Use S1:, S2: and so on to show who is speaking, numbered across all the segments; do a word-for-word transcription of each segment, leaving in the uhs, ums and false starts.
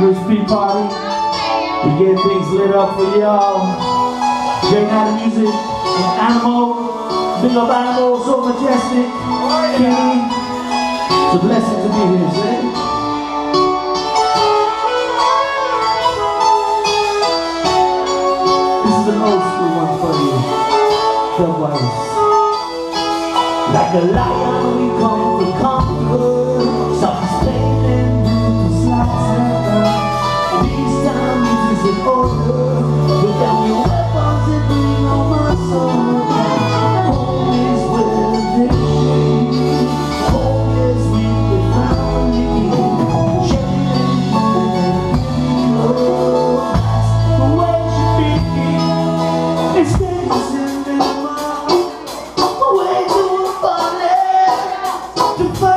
S1: Speed party. We get things lit up for y'all. Great night of music and Animal. Big up Animal, so majestic. Kenny. It's a blessing to be here, say. This is an old school one for you. Dubwise. Like a lion we come to conquer. Self-sustaining, these times is in order. Put down your weapons and bring on my soul. Home is where they shade. Home is where they found me. Shade and oh, that's the way it should be. Instead of sending them out away to a party to find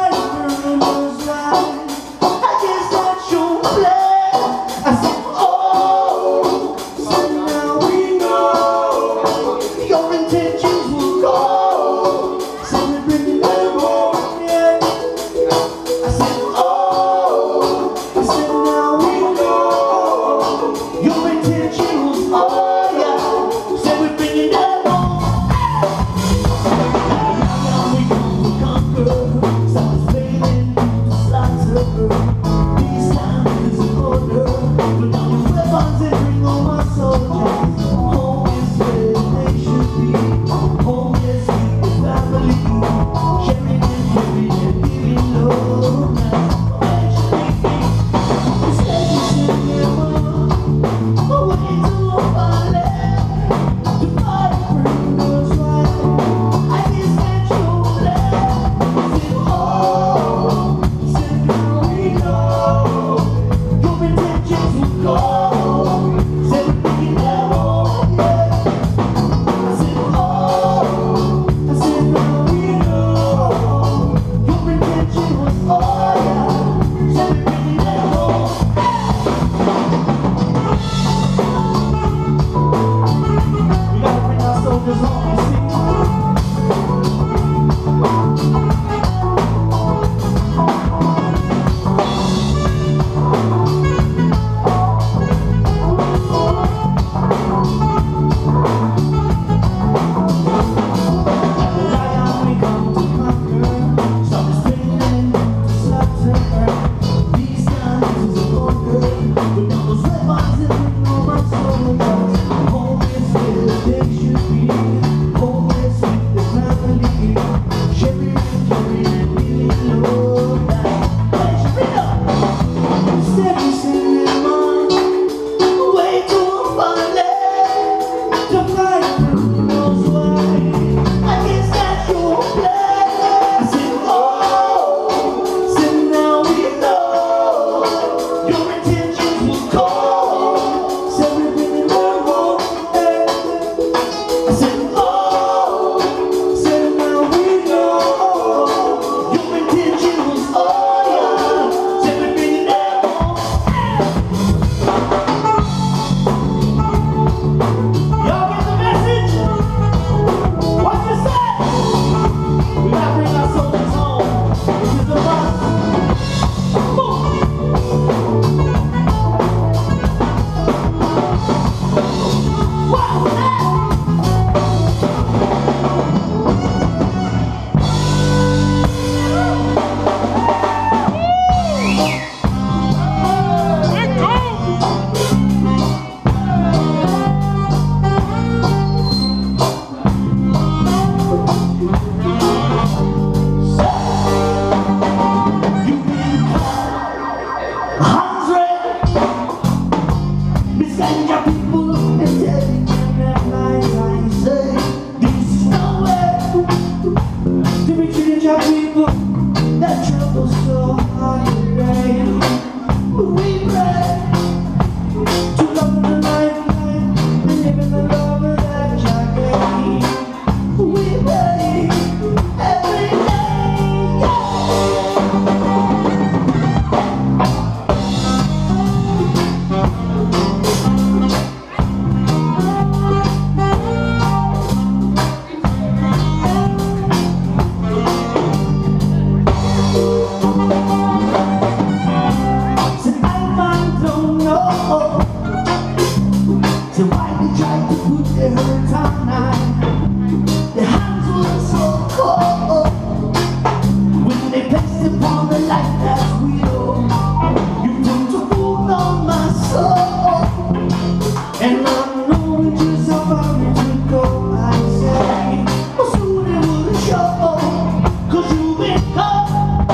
S1: show. So why they tried to put their hurt on mine? Their hands were so cold when they placed upon the light that we know. You put a wound on my soul, and I know just how far it would go. I say, well, soon it would show, 'cause you've been caught.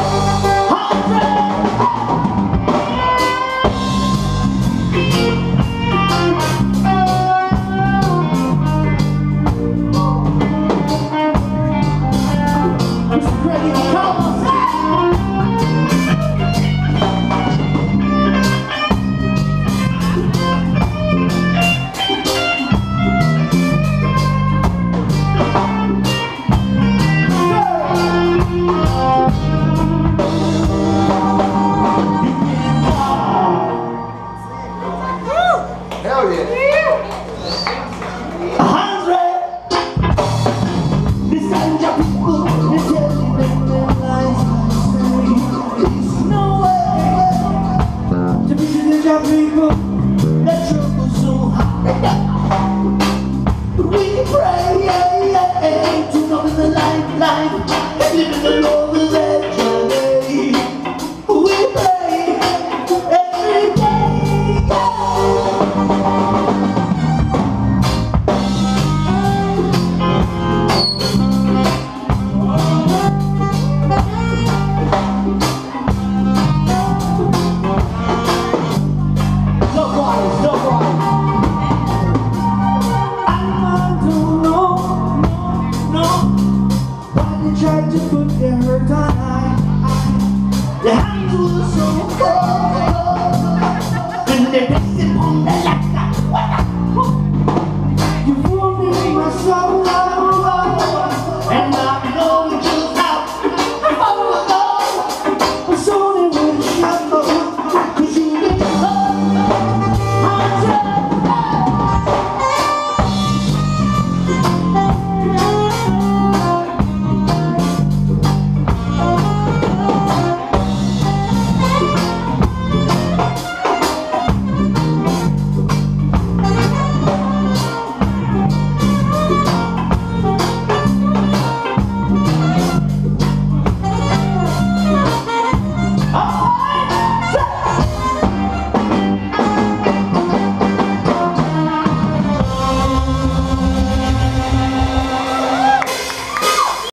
S2: Hell yeah.
S1: A hundred. This kind of people, they tell you that their lies are there's no way to be the job people that trouble so hard. We pray, yeah, yeah, to know in the lifeline and live in the Lord with that journey. We pray every day, yeah. Tried to put their hurt on I, their hands were so cold when they placed it on the laptop.